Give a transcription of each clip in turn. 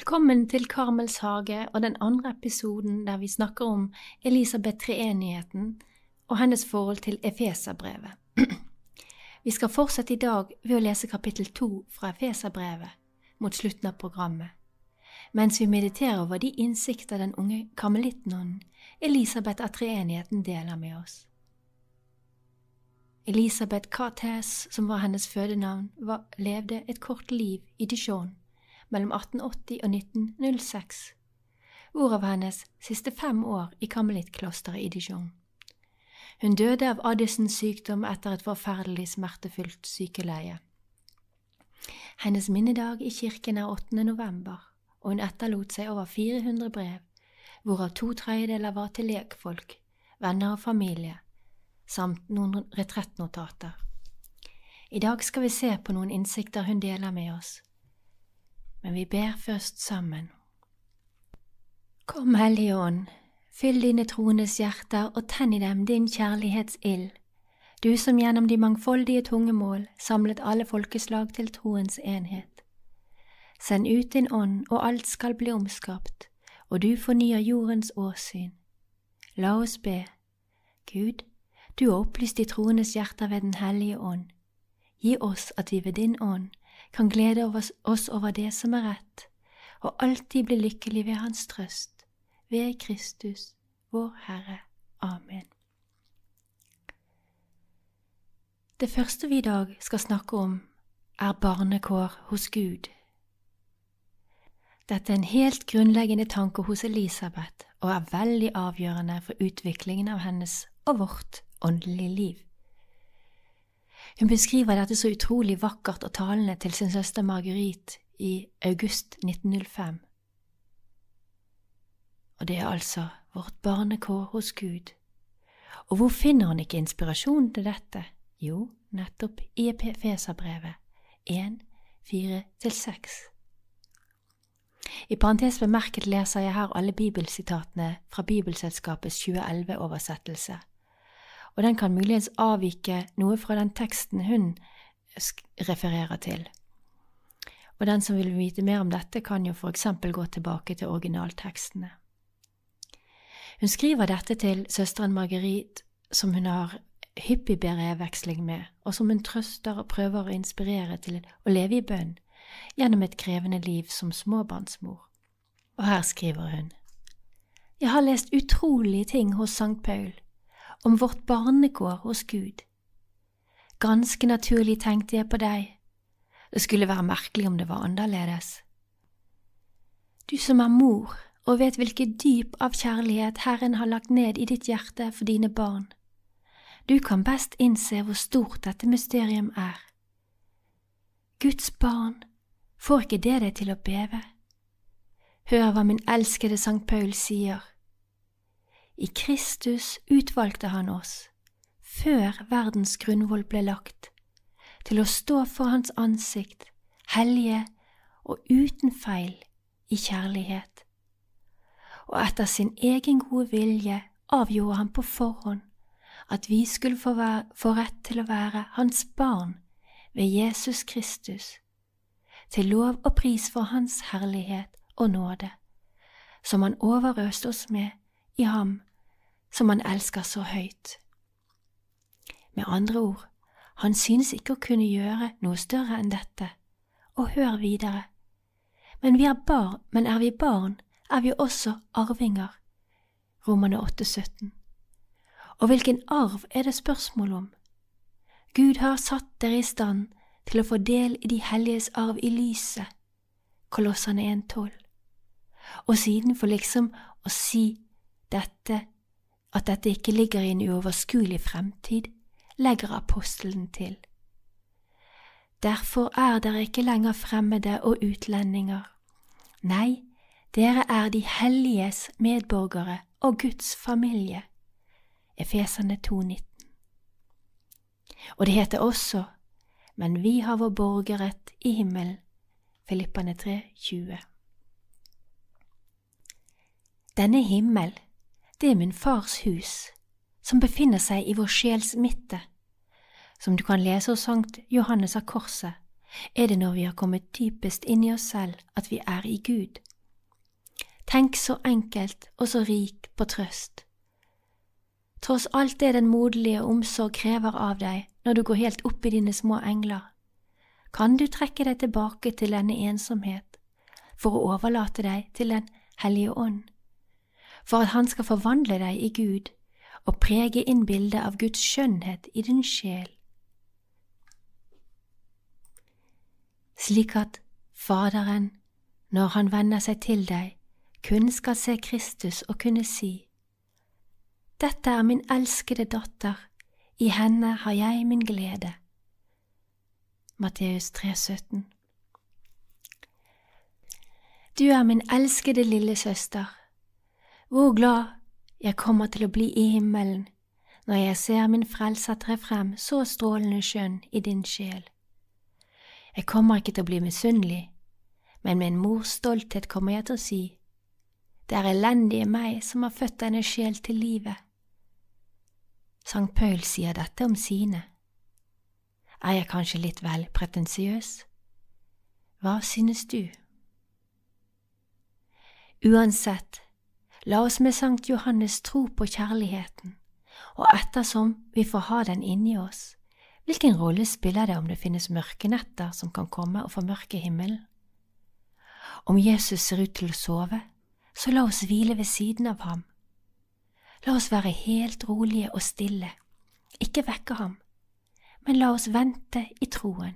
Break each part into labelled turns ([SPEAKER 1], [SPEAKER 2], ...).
[SPEAKER 1] Velkommen til Karmels hage og den andre episoden der vi snakker om Elisabeth treenigheten og hennes forhold til Efeserbrevet. Vi skal fortsette i dag ved å lese kapittel 2 fra Efeserbrevet mot slutten av programmet, mens vi mediterer over de innsikter den unge karmelittnonnen Elisabeth av treenigheten deler med oss. Elisabeth Cartes, som var hennes fødenavn, levde et kort liv i Dijon mellom 1880 og 1906, hvorav hennes siste 5 år i karmelittklosteret i Dijon. Hun døde av Addisons sykdom etter et forferdelig smertefullt sykeleie. Hennes minnedag i kirken er 8. november, og hun etterlot seg over 400 brev, hvorav 2/3 var til lekfolk, venner og familie, samt noen retrettnotater. I dag skal vi se på noen innsikter hun deler med oss, men vi ber først sammen. Kom, Hellige Ånd, fyll dine troendes hjerter og tenn i dem din kjærlighetsild, du som gjennom de mangfoldige tungemål samlet alle folkeslag til troens enhet. Send ut din ånd, og alt skal bli omskapt, og du fornyer jordens åsyn. La oss be. Gud, du har opplyst de troendes hjerter ved den hellige ånd. Gi oss at vi ved din ånd kan glede oss over det som er rett, og alltid bli lykkelig ved hans trøst, ved Kristus, vår Herre. Amen. Det første vi i dag skal snakke om, er barnekår hos Gud. Dette er en helt grunnleggende tanke hos Elisabeth, og er veldig avgjørende for utviklingen av hennes og vårt åndelige liv. Hun beskriver dette så utrolig vakkert og talende til sin søster Marguerite i august 1905. Og det er altså vårt barnekår hos Gud. Og hvor finner hun ikke inspirasjon til dette? Jo, nettopp i Efeserbrevet 1, 4-6. I parentes bemerket leser jeg her alle bibelsitatene fra Bibelselskapets 2011-oversettelse, og den kan muligens avvike noe fra den teksten hun refererer til. Og den som vil vite mer om dette kan jo for eksempel gå tilbake til originaltekstene. Hun skriver dette til søsteren Marguerite, som hun har hyppig brevveksling med, og som hun trøster og prøver å inspirere til å leve i bønn gjennom et krevende liv som småbarnsmor. Og her skriver hun: Jeg har lest utrolige ting hos Sankt Paul om vårt barnekår hos Gud. Ganske naturlig tenkte jeg på deg. Det skulle være merkelig om det var annerledes. Du som er mor og vet hvilket dyp av kjærlighet Herren har lagt ned i ditt hjerte for dine barn. Du kan best innse hvor stort dette mysterium er. Guds barn, får ikke det deg til å beve? Hør hva min elskede Sankt Paul sier. I Kristus utvalgte han oss, før verdens grunnvoll ble lagt, til å stå for hans ansikt, hellige og uten feil i kjærlighet. Og etter sin egen gode vilje avgjorde han på forhånd at vi skulle få rett til å være hans barn ved Jesus Kristus, til lov og pris for hans herlighet og nåde, som han overøste oss med i ham, som han elsker så høyt. Med andre ord, han synes ikke å kunne gjøre noe større enn dette, og hør videre. Men er vi barn, er vi også arvinger. Romerne 8,17. Og hvilken arv er det spørsmål om? Gud har satt dere i stand til å få del i de helliges arv i lyset. Kolosserne 1,12. Og siden for liksom å si dette, at dette ikke ligger i en uoverskuelig fremtid, legger apostelen til. Derfor er dere ikke lenger fremmede og utlendinger. Nei, dere er de helliges medborgere og Guds familie. Efeserne 2,19. Og det heter også, men vi har vår borgerrett i himmelen. Filipperne 3,20. Denne himmel, det er min fars hus, som befinner seg i vår sjels midte. Som du kan lese hos Sankt Johannes av Korset, er det når vi har kommet dypest inn i oss selv at vi er i Gud, Tenk så enkelt og så rik på trøst. Tross alt det den moderlige omsorg krever av deg når du går helt opp i dine små engler, kan du trekke deg tilbake til denne ensomhet for å overlate deg til den Hellige Ånd, for at han skal forvandle deg i Gud og prege inn bildet av Guds skjønnhet i din sjel, slik at Faderen, når han vender seg til deg, kun skal se Kristus og kunne si: Dette er min elskede datter, i henne har jeg min glede. Matteus 3,17. Du er min elskede lille søster. Hvor glad jeg kommer til å bli i himmelen når jeg ser min frelser tre frem så strålende skjønn i din sjel. Jeg kommer ikke til å bli misunnelig, men med en mors stolthet kommer jeg til å si: Det er elendige meg som har født denne sjel til livet. Sankt Paul sier dette om sine. Er jeg kanskje litt vel pretensiøs? Hva synes du? Uansett, la oss med Sankt Johannes tro på kjærligheten, og ettersom vi får ha den inni oss, hvilken rolle spiller det om det finnes mørke netter som kan komme og formørke himmelen? Om Jesus ser ut til å sove, så la oss hvile ved siden av ham. La oss være helt rolige og stille, ikke vekke ham, men la oss vente i troen.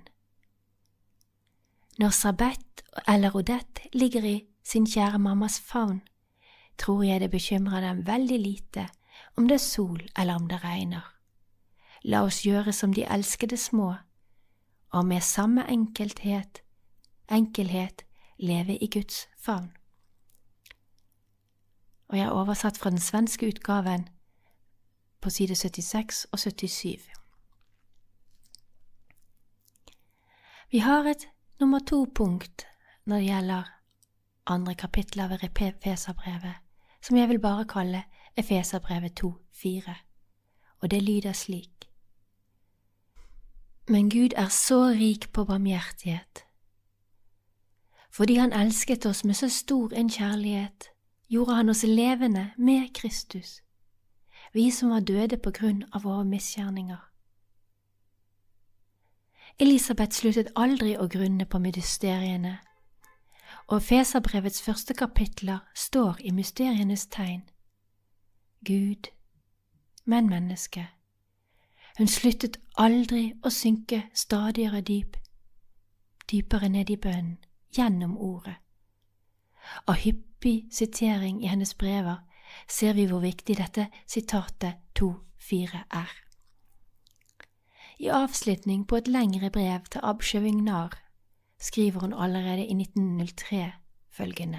[SPEAKER 1] Når Sabet eller Odette ligger i sin kjære mammas favn, tror jeg det bekymrer dem veldig lite om det er sol eller om det regner. La oss gjøre som de elskede små, og med samme enkelhet leve i Guds favn. Og jeg har oversatt fra den svenske utgaven på side 76 og 77. Vi har et nummer 2 punkt når det gjelder andre kapitler ved Efeserbrevet, som jeg vil bare kalle Efeserbrevet 2,4, og det lyder slik: Men Gud er så rik på barmhjertighet. Fordi han elsket oss med så stor en kjærlighet, gjorde han oss levende med Kristus, vi som var døde på grunn av våre misgjerninger. Elisabeth sluttet aldri å grunne på mysteriene, og Efeserbrevets første kapitler står i mysterienes tegn. Gud, men menneske. Hun sluttet aldri å synke stadigere dypere ned i bønnen, gjennom ordet. Av hyppig sitering i hennes brever ser vi hvor viktig dette sitatet 2,4 er. I avslutning på et lengre brev til Abshevingnar skriver hun allerede i 1903 følgende: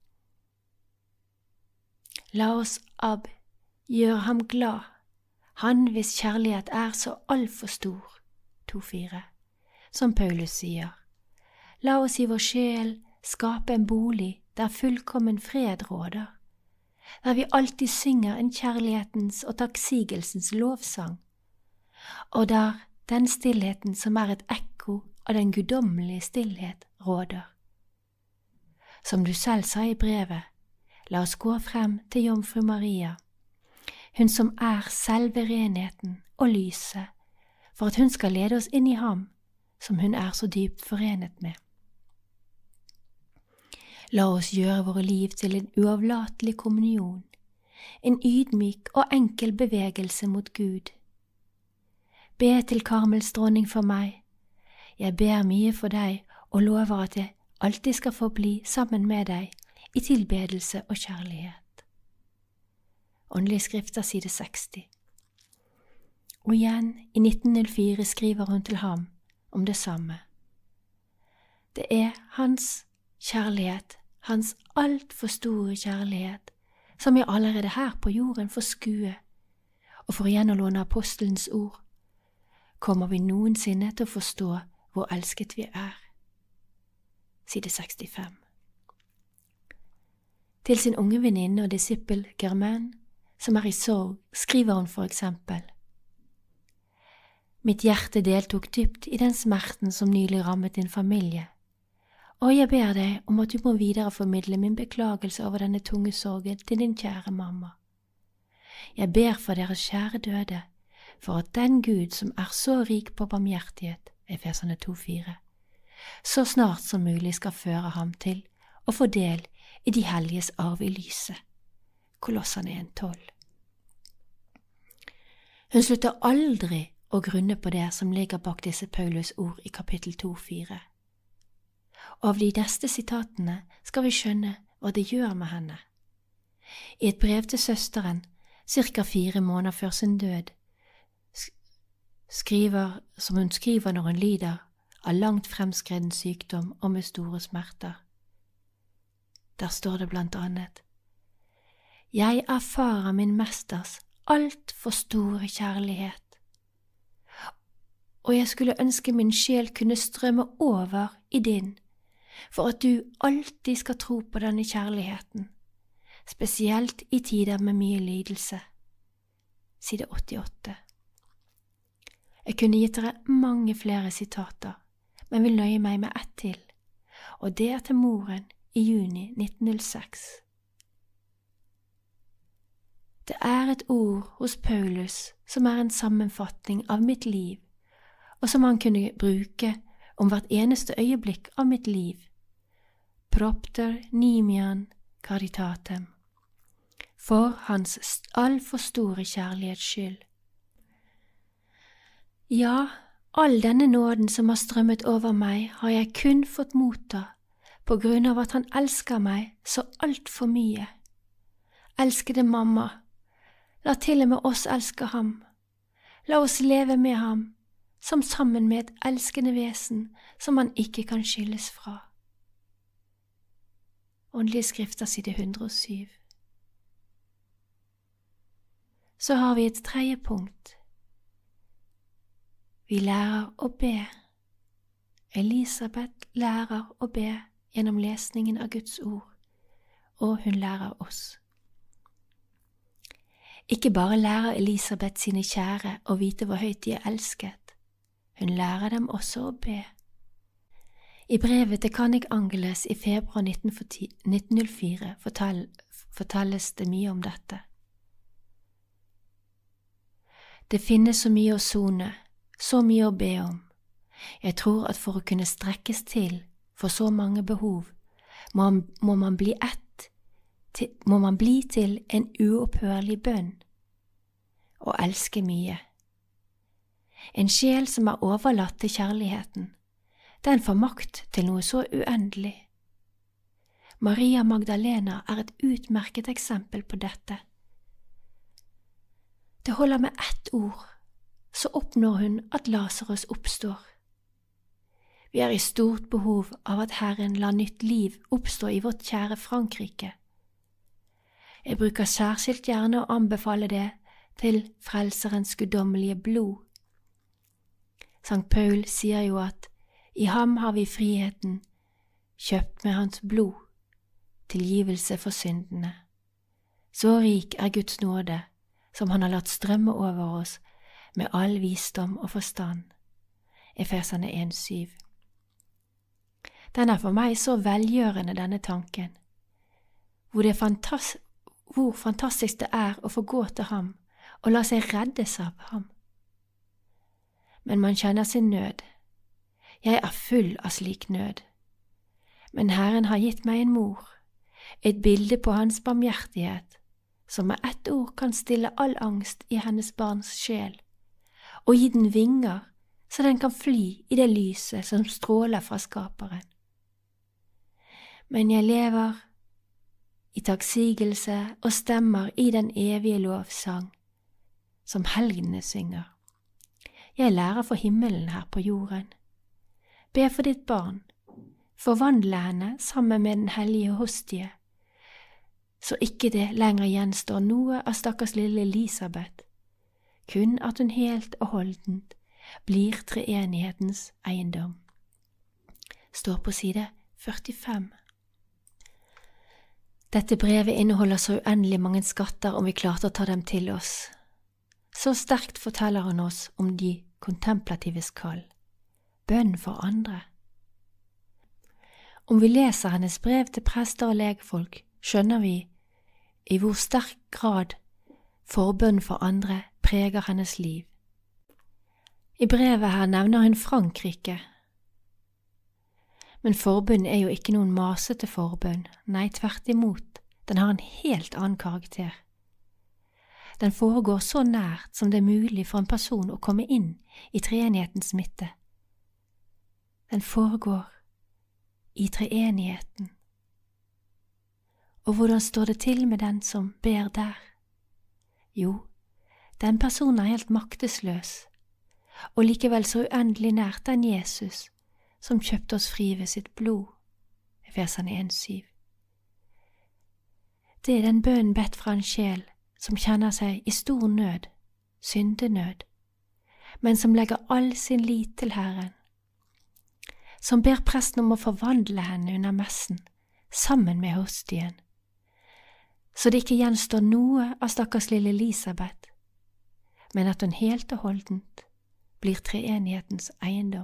[SPEAKER 1] La oss, Ab, gjøre ham glad, han hvis kjærlighet er så alt for stor, 2,4, som Paulus sier. La oss i vår sjel skape en bolig der fullkommen fred råder, der vi alltid synger en kjærlighetens og takksigelsens lovsang, og der den stillheten som er et ekko av den guddommelige stillhet råder. Som du selv sa i brevet, la oss gå frem til Jomfru Maria, hun som er selve renheten og lyset, for at hun skal lede oss inn i ham, som hun er så dypt forenet med. La oss gjøre våre liv til en uavlatelig kommunion, en ydmyk og enkel bevegelse mot Gud. Be til Karmels dronning for meg. Jeg ber mye for deg og lover at jeg alltid skal få bli sammen med deg i tilbedelse og kjærlighet. Åndelige skrifter, side 60. Og igjen, i 1904 skriver hun til ham om det samme. Det er hans kjærlighet, hans alt for store kjærlighet, som jeg allerede her på jorden får skue, og for igjen å låne apostelens ord, kommer vi noensinne til å forstå hvor elsket vi er. Side 65. Til sin unge venninne og disippel Germain, som er i sorg, skriver hun for eksempel: Mitt hjerte deltok dypt i den smerten som nylig rammet din familie, og jeg ber deg om at du må videreformidle min beklagelse over denne tunge sorgen til din kjære mamma. Jeg ber for deres kjære døde, for at den Gud som er så rik på barmhjertighet, Efeserne 2,4, så snart som mulig skal føre ham til å få del i de helliges arv i lyset. Kolosserne 1,12. Hun slutter aldri å grunne på det som ligger bak disse Paulus ord i kapittel 2,4. Av de neste sitatene skal vi skjønne hva det gjør med henne. I et brev til søsteren, cirka 4 måneder før sin død, som hun skriver når hun lider av langt fremskreden sykdom og med store smerter. Der står det blant annet: Jeg erfarer min mesters alt for store kjærlighet, og jeg skulle ønske min sjel kunne strømme over i din, for at du alltid skal tro på denne kjærligheten, spesielt i tider med mye lidelse. Side 88. Jeg kunne gitt dere mange flere sitater, men vil nøye meg med ett til, og det er til moren i juni 1906. Det er et ord hos Paulus som er en sammenfatning av mitt liv, og som han kunne bruke om hvert eneste øyeblikk av mitt liv. Propter nimian caritatem, for hans altfor store kjærlighets skyld. Ja, all denne nåden som har strømmet over meg, har jeg kun fått motta på grunn av at han elsker meg så alt for mye. Elskede mamma, la til og med oss elske ham. La oss leve med ham, som sammen med et elskende vesen som man ikke kan skilles fra. Åndelige skrifter, side 107. Så har vi et tredje punkt. Vi lærer å be. Elisabeth lærer å be gjennom lesningen av Guds ord, og hun lærer oss. Ikke bare lærer Elisabeth sine kjære å vite hvor høyt de er elsket, hun lærer dem også å be. I brevet til Kannik Angeles i februar 1904 fortelles det mye om dette. Det finnes så mye å sone, så mye å be om. Jeg tror at for å kunne strekkes til for så mange behov, må man bli til en uopphørlig bønn og elske mye. En sjel som er overlatt til kjærligheten, den får makt til noe så uendelig. Maria Magdalena er et utmerket eksempel på dette. Det holder med ett ord, så oppnår hun at Lazarus oppstår. Vi er i stort behov av at Herren lar nytt liv oppstå i vårt kjære Frankrike. Jeg bruker særskilt gjerne å anbefale det til Frelserens guddommelige blod. Sankt Paul sier jo at i ham har vi friheten, kjøpt med hans blod, tilgivelse for syndene. Så rik er Guds nåde, som han har latt strømme over oss med all visdom og forstand. Efeserne 1,7. Den er for meg så velgjørende, denne tanken, hvor fantastisk det er å få gå til ham og la seg reddes av ham. Men man kjenner sin nød. Jeg er full av slik nød. Men Herren har gitt meg en mor, et bilde på hans barmhjertighet, som med ett ord kan stille all angst i hennes barns sjel, og gi den vinger så den kan fly i det lyset som stråler fra skaperen. Men jeg lever i takksigelse og stemmer i den evige lovsang, som helgenene synger. Jeg lærer for himmelen her på jorden. Be for ditt barn, forvandle henne sammen med den hellige hostie, så ikke det lenger gjenstår noe av stakkars lille Elisabeth, kun at hun helt og holdent blir treenighetens eiendom. Står på side 45. Dette brevet inneholder så uendelig mange skatter om vi klarte å ta dem til oss. Så sterkt forteller han oss om de kontemplatives kall, bønn for andre. Om vi leser hennes brev til prester og legefolk, skjønner vi i hvor sterk grad forbønn for andre preger hennes liv. I brevet her nevner hun Frankrike. Men forbønn er jo ikke noen masete forbønn, nei, tvert imot, den har en helt annen karakter. Den foregår så nært som det er mulig for en person å komme inn i treenighetens midte. Den foregår i treenigheten. Og hvordan står det til med den som ber der? Jo, den personen er helt maktesløs, og likevel så uendelig nært den Jesus som kjøpte oss fri ved sitt blod. Efeserne 1,7. Det er den bønnen bedt fra en sjel som kjenner seg i stor nød, syndenød, men som legger all sin lit til Herren, som ber presten om å forvandle henne under messen, sammen med hostien, så det ikke gjenstår noe av stakkars lille Elisabeth, men at hun helt og holdent blir treenighetens eiendom.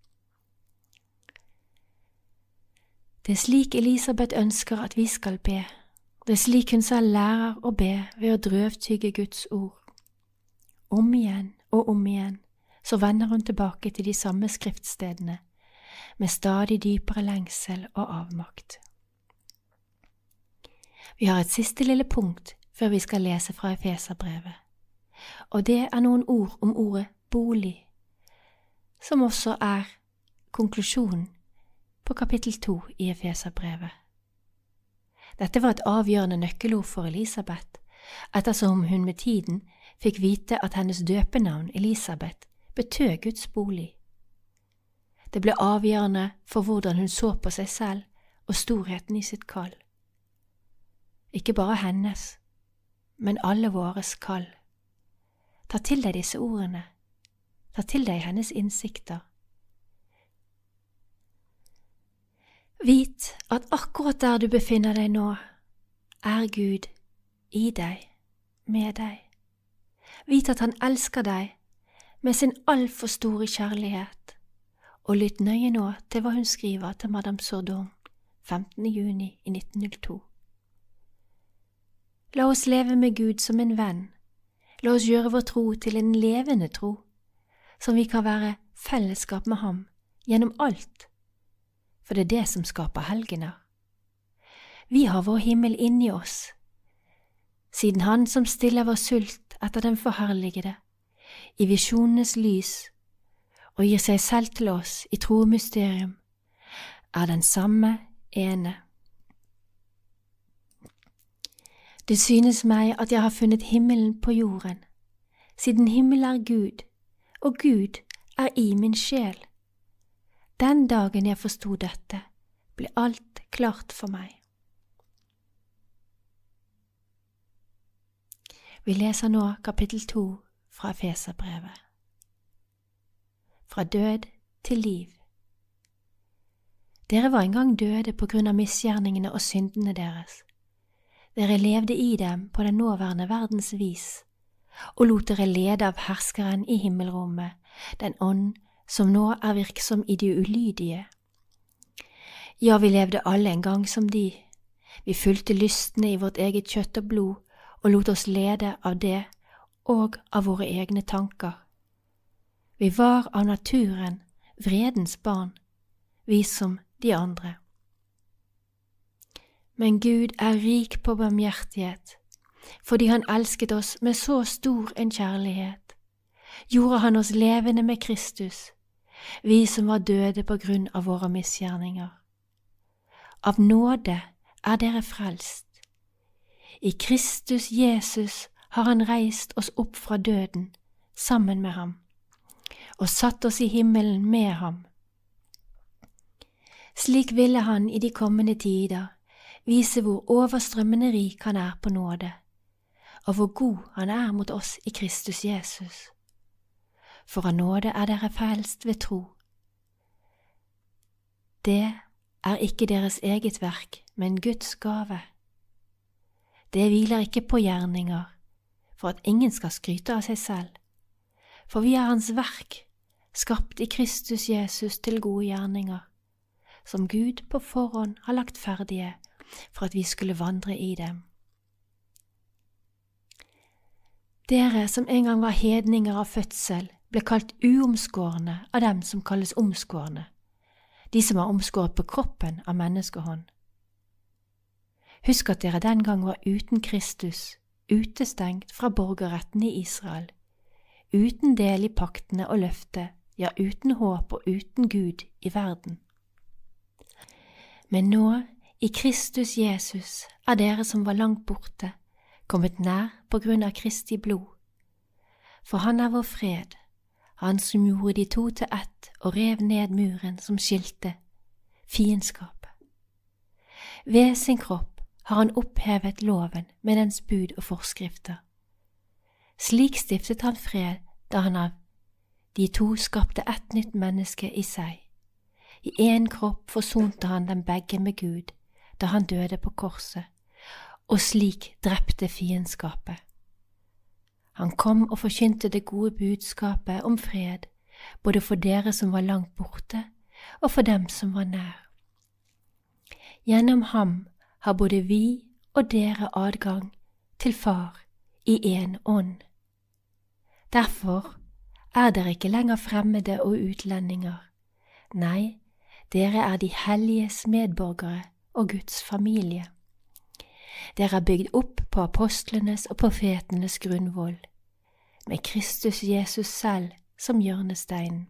[SPEAKER 1] Det er slik Elisabeth ønsker at vi skal be. Det er slik hun selv lærer å be ved å drøvtygge Guds ord. Om igjen og om igjen så vender hun tilbake til de samme skriftstedene, med stadig dypere lengsel og avmakt. Vi har et siste lille punkt før vi skal lese fra Efeserbrevet, og det er noen ord om ordet bolig, som også er konklusjonen på kapittel 2 i Efeserbrevet. Dette var et avgjørende nøkkelord for Elisabeth, ettersom hun med tiden fikk vite at hennes døpenavn Elisabeth betød Guds bolig. Det ble avgjørende for hvordan hun så på seg selv og storheten i sitt kall. Ikke bare hennes, men alle våres kall. Ta til deg disse ordene, ta til deg hennes innsikter. Vit at akkurat der du befinner deg nå, er Gud i deg, med deg. Vit at han elsker deg med sin altfor store kjærlighet, og lytt nøye nå til hva hun skriver til Madame Sourdon 15. juni i 1902. La oss leve med Gud som en venn. La oss gjøre vår tro til en levende tro, som vi kan være fellesskap med ham gjennom alt, for det er det som skaper helgener. Vi har vår himmel inni oss, siden han som stiller vår sult etter den forherligede, i visjonenes lys, og gir seg selv til oss i tro og mysterium, er den samme ene. Det synes meg at jeg har funnet himmelen på jorden, siden himmel er Gud, og Gud er i min sjel. Den dagen jeg forstod dette, ble alt klart for meg. Vi leser nå kapittel 2 fra Efeserbrevet. Fra død til liv. Dere var en gang døde på grunn av misgjerningene og syndene deres. Dere levde i dem på den nåværende verdens vis, og lot dere lede av herskeren i himmelrommet, den ånd som nå er virksom i de ulydige. Ja, vi levde alle en gang som de. Vi fulgte lystne i vårt eget kjøtt og blod, og lot oss lede av det og av våre egne tanker. Vi var av naturen vredens barn, vi som de andre. Men Gud er rik på barmhjertighet, fordi han elsket oss med så stor en kjærlighet. Gjorde han oss levende med Kristus, vi som var døde på grunn av våre misgjerninger. Av nåde er dere frelst. I Kristus Jesus har han reist oss opp fra døden sammen med ham, og satt oss i himmelen med ham. Slik ville han i de kommende tider vise hvor overstrømmende rik han er på nåde, og hvor god han er mot oss i Kristus Jesus. For av nåde er dere frelst ved tro. Det er ikke deres eget verk, men Guds gave. Det hviler ikke på gjerninger, for at ingen skal skryte av seg selv. For vi er hans verk, skapt i Kristus Jesus til gode gjerninger, som Gud på forhånd har lagt ferdige for at vi skulle vandre i dem. Dere som en gang var hedninger av fødsel, ble kalt uomskårne av dem som kalles omskårne, de som var omskåret på kroppen av menneskehånd. Husk at dere den gang var uten Kristus, utestengt fra borgerretten i Israel, uten del i paktene og løftet, ja, uten håp og uten Gud i verden. Men nå, i Kristus Jesus, er dere som var langt borte, kommet nær på grunn av Kristi blod. For han er vår fred, han som gjorde de to til ett og rev ned muren som skilte, fiendskapet. Ved sin kropp har han opphevet loven med dens bud og forskrifter. Slik stiftet han fred da han av de to skapte ett nytt menneske i seg. I en kropp forsonte han dem begge med Gud da han døde på korset, og slik drepte fiendskapet. Han kom og forkynte det gode budskapet om fred, både for dere som var langt borte, og for dem som var nær. Gjennom ham har både vi og dere adgang til Far i en ånd. Derfor er dere ikke lenger fremmede og utlendinger. Nei, dere er de helliges medborgere og Guds familie. Dere er bygd opp på apostlenes og profetenes grunnvoll, med Kristus Jesus selv som hjørnesteinen.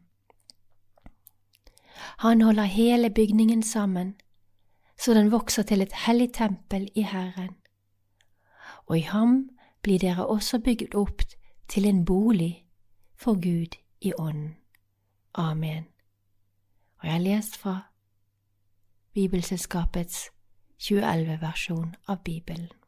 [SPEAKER 1] Han holder hele bygningen sammen, så den vokser til et hellig tempel i Herren. Og i ham blir dere også bygd opp til en bolig for Gud i ånden. Amen. Og jeg har lest fra Bibelselskapets 2011-versjon av Bibelen.